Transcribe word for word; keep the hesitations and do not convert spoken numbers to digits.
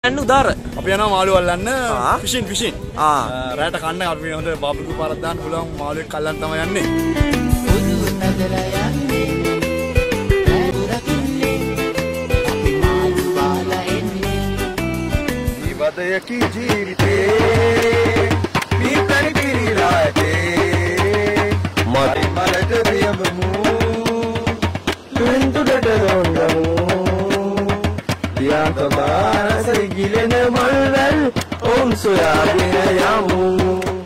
යන්න උදාර. අපි යනවා මාළු අල්ලන්න. Fishing fishing. ආ. රැට කන්න අපි හොඳ බබ්ලු පාරක් දාන්න පුළුවන් මාළුවෙක් අල්ලන්න තමයි යන්නේ. ඉවදයකි ජීවිතේ මේ පරිපිරිලාතේ මට මලක ප්‍රියමු තුන්තුඩට රොංගමු දියාකමාරසයි ගිලෙන මල්වැල් ඔවුන් සොයාගෙන යමු